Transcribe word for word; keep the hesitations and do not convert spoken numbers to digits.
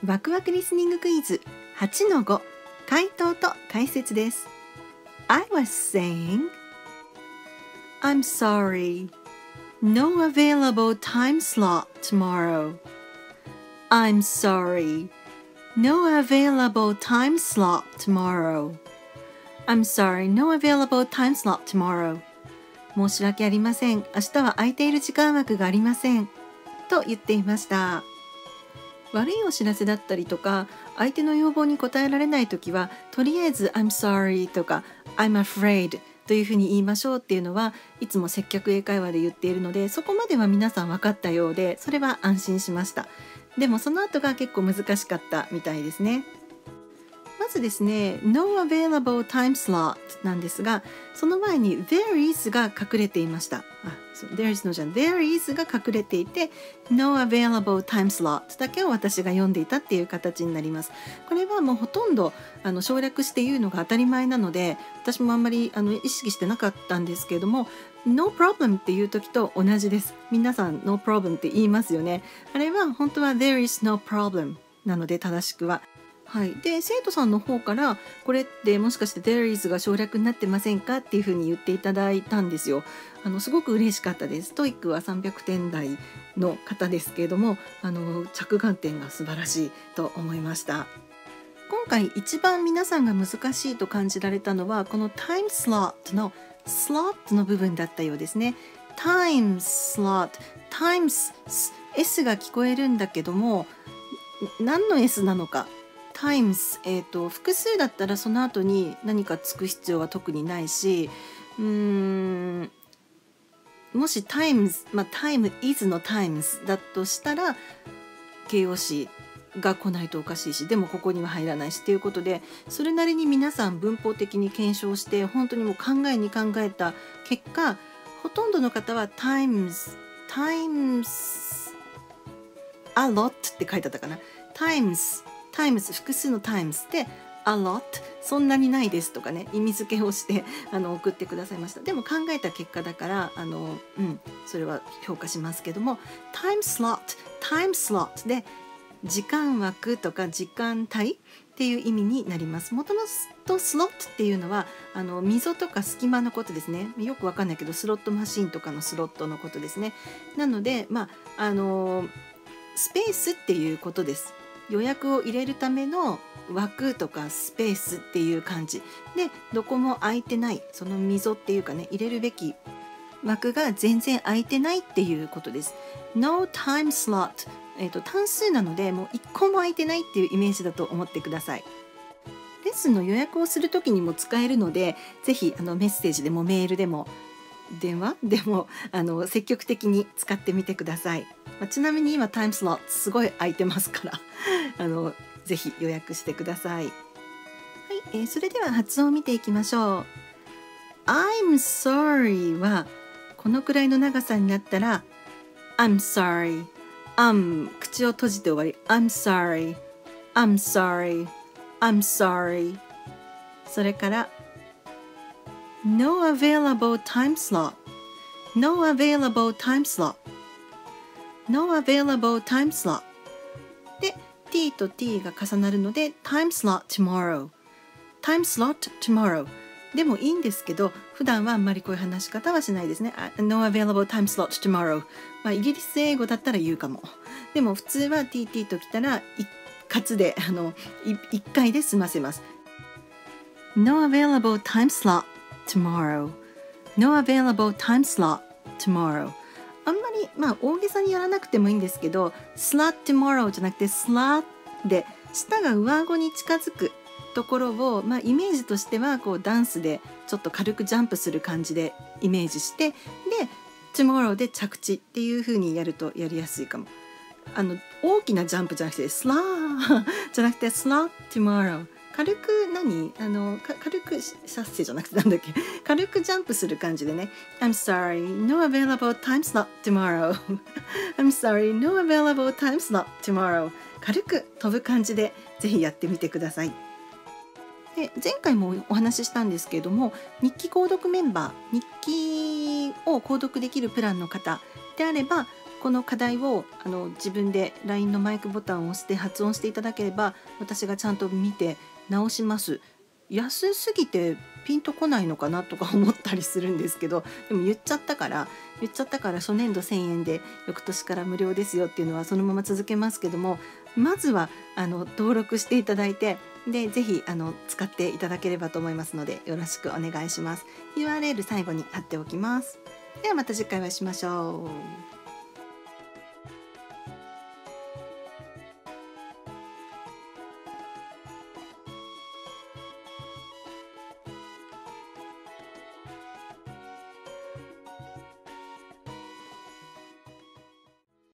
ワクワクリスニングクイズ はちのご 回答と解説です。 I was saying I'm sorry, no available time slot tomorrow. I'm sorry, no available time slot tomorrow. I'm sorry, no available time slot tomorrow. 申し訳ありません。明日は空いている時間枠がありません。と言っていました。悪いお知らせだったりとか、相手の要望に応えられないときは、とりあえず I'm sorry とか I'm afraid というふうに言いましょうっていうのはいつも接客英会話で言っているので、そこまでは皆さん分かったようで、それは安心しました。でもその後が結構難しかったみたいですね。まずですね、No available time slot なんですが、その前に There is が隠れていました。あ、そう、There is no じゃん。There is が隠れていて、No available time slot だけを私が読んでいたっていう形になります。これはもうほとんどあの省略して言うのが当たり前なので、私もあんまりあの意識してなかったんですけれども、No problem っていう時と同じです。皆さん No problem って言いますよね。あれは本当は There is no problem なので正しくは。はい、で生徒さんの方からこれってもしかして There is が省略になってませんかっていうふうに言っていただいたんですよ。あのすごく嬉しかったです。トイックはさんびゃくてん台の方ですけれども、あの着眼点が素晴らしいと思いました。今回一番皆さんが難しいと感じられたのはこの Time Slot の Slot の部分だったようですね。Time Slot Times S が聞こえるんだけども何の S なのか。Times、えーと、複数だったらその後に何かつく必要は特にないし、うーんもし Times、まあ、Time is の Times だとしたら形容詞が来ないとおかしいし、でもここには入らないしということで、それなりに皆さん文法的に検証して本当にもう考えに考えた結果、ほとんどの方は Times Times a lot って書いてあったかな。 Times Times 複数の Times で a lot そんなにないですとかね、意味付けをしてあの送ってくださいました。でも考えた結果だからあの、うん、それは評価しますけども、 time slot time slot で時間枠とか時間帯っていう意味になります。もともとスロットっていうのはあの溝とか隙間のことですね。よくわかんないけどスロットマシンとかのスロットのことですね。なのでまああのスペースっていうことです。予約を入れるための枠とかスペースっていう感じで、どこも空いてない、その溝っていうかね、入れるべき枠が全然空いてないっていうことです。 No time slot、えーと、単数なのでもういっこも空いてないっていうイメージだと思ってください。レッスンの予約をする時にも使えるので、ぜひあのメッセージでもメールでも電話でもあの積極的に使ってみてください。まあ、ちなみに今タイムスロットすごい空いてますからあのぜひ予約してください。はい、えー、それでは発音を見ていきましょう。 I'm sorry はこのくらいの長さになったら I'm sorry、 I'm 口を閉じて終わり、 I'm sorry I'm sorry I'm sorry。 それからNo available time slot. No available time slot. No available time slot. で、t と t が重なるので time slot tomorrow. Time slot tomorrow. でもいいんですけど、普段はあんまりこういう話し方はしないですね。No available time slot tomorrow. まあ、イギリス英語だったら言うかも。でも普通は tt ときたら一括であの一回で済ませます。No available time slot.Tomorrow. No available time slot tomorrow. あんまりまあ大げさにやらなくてもいいんですけど、slot tomorrow じゃなくて slot で舌が上顎に近づくところを、まあ、イメージとしてはこうダンスでちょっと軽くジャンプする感じでイメージして、で tomorrow で着地っていう風にやるとやりやすいかも。あの大きなジャンプじゃなくて slot じゃなくて slot tomorrow。軽く何あの軽くシャッセじゃなくてなんだっけ、軽くジャンプする感じでね。 I'm sorry, no available time slot tomorrow I'm sorry, no available time slot tomorrow。 軽く飛ぶ感じでぜひやってみてください。で前回もお話ししたんですけれども、日記購読メンバー、日記を購読できるプランの方であればこの課題をあの自分で ライン のマイクボタンを押して発音していただければ、私がちゃんと見て直します。安すぎてピンとこないのかなとか思ったりするんですけど、でも言っちゃったから言っちゃったから初年度せんえんで翌年から無料ですよっていうのはそのまま続けますけども、まずはあの登録していただいて、でぜひあの使っていただければと思いますので、よろしくお願いします。 ユーアールエル 最後に貼っておきます。ではまた次回お会いしましょう。